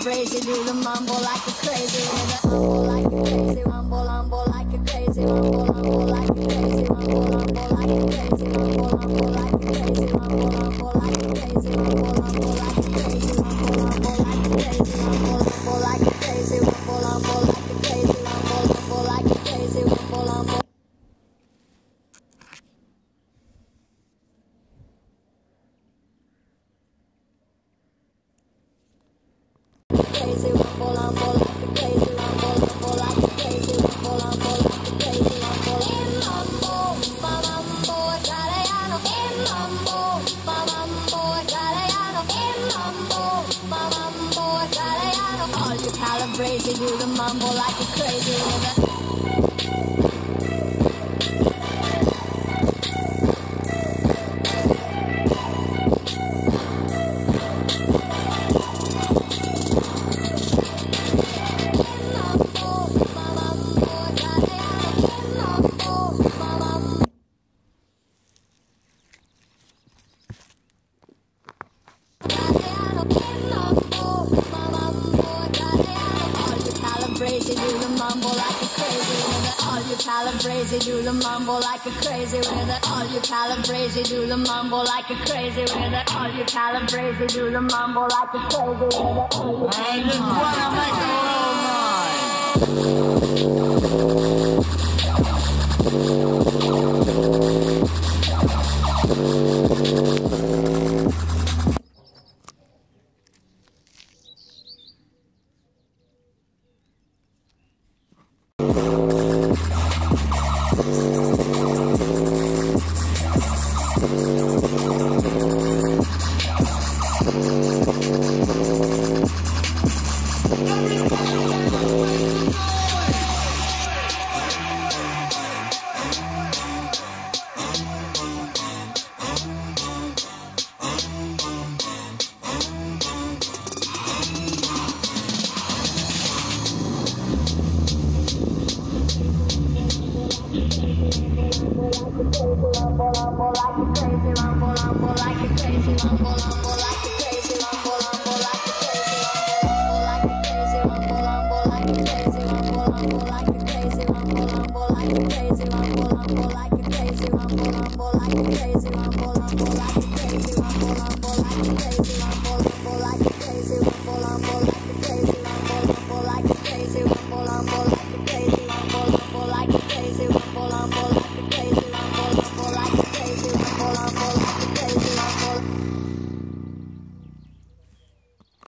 crazy, do the mambo like a crazy, with a mambo like a crazy, mambo like a crazy, mambo like a crazy, mambo like a crazy, mambo like a crazy, mambo like a crazy, mambo like a crazy, mambo like a crazy, mambo like a crazy, mambo like a crazy, mambo like a crazy, mambo. Crazy, mambo like a crazy, mambo like a crazy, mambo like a crazy, mambo, mambo italiano, mambo italiano, mambo italiano. All you calabrese do the mambo like a crazy, with a crazy, do the mambo like a crazy, with it. All you calabrese do the mambo like a crazy, with it. All you calabrese do the mambo like a crazy, with it. All you calabrese do the mambo like a crazy, with it. I just wanna make a little noise. Crazy,